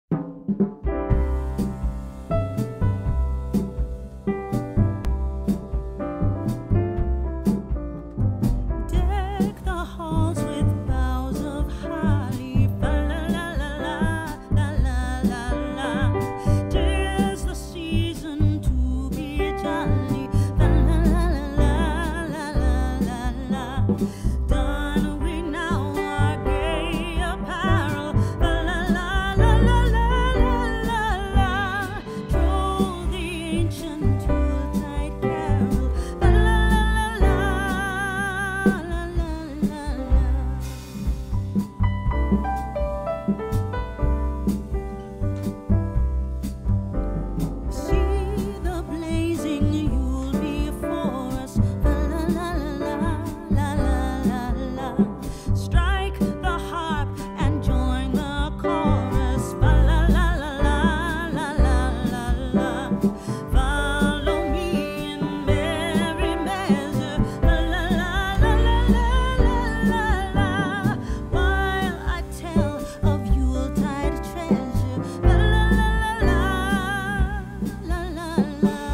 Deck the halls with boughs of holly, fa la la la la la la la la. 'Tis the season to be jolly, fa la la la la la la la. Don we now our gay apparel, fa la la la la la la la. Troll the ancient Yuletide carol, fa la la la la la la la. See the blazing Yule before us, fa la la la la la la la. Strike the harp and join the chorus, fa la la la la la la la. Follow me in merry measure, fa la la la la la la la. While I tell of Yuletide treasure, fa la la la la la la la.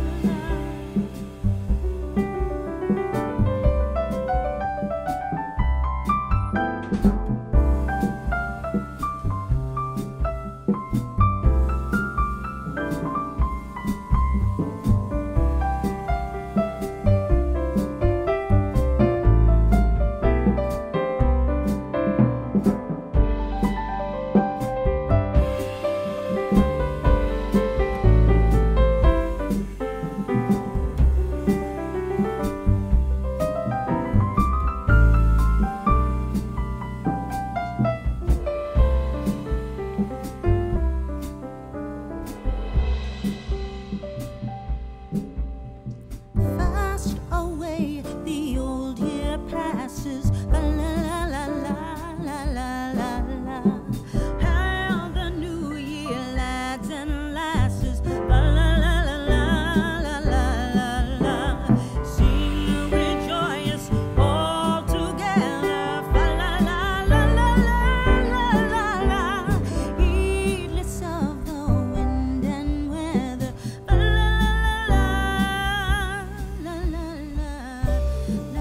Fast away the old year passes, fa la la la la la la la. Hail the new year, lads and lasses, fa la la la la la la la. Sing we joyous all together, fa la la la la la la la. Heedless of the wind and weather, fa la la la la la la.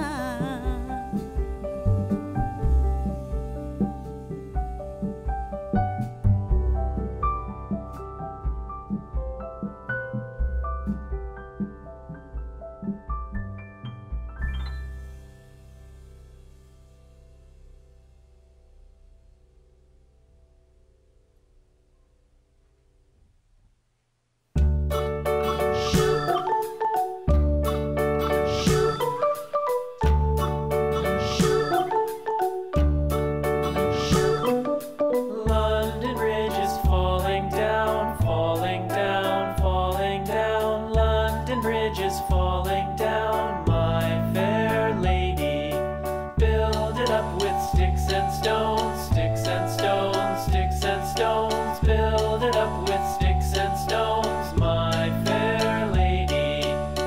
London Bridge is falling down, falling down, falling down. London Bridge is falling down, my fair lady. Build it up with sticks and stones, sticks and stones, sticks and stones. Build it up with sticks and stones, my fair lady.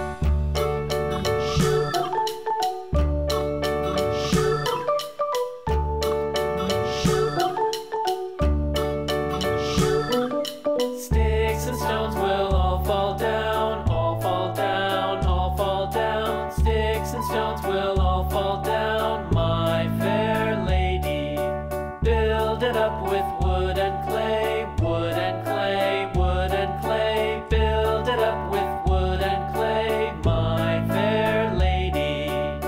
Sticks and stones will all fall down, all fall down, all fall down. Sticks and stones will all fall down, my fair lady. Build it up with wood and clay, wood and clay, wood and clay. Build it up with wood and clay, my fair lady.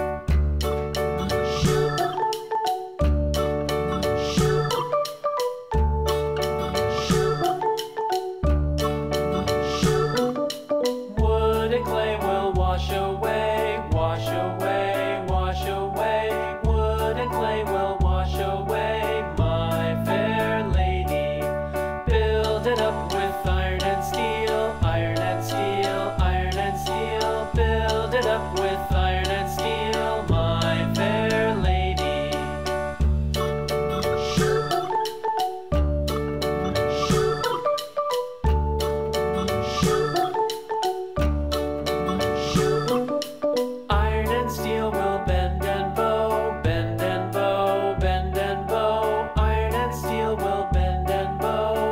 Wood and clay will wash away, wash away, wash away. Wood and clay will wash away, my fair lady. Build it up with iron and steel, iron and steel, iron and steel. Build it up with iron and steel, my fair lady. Iron and steel will bend and bow, bend and bow, bend and bow. Iron and steel will bend and bow,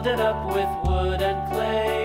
molded up with wood and clay.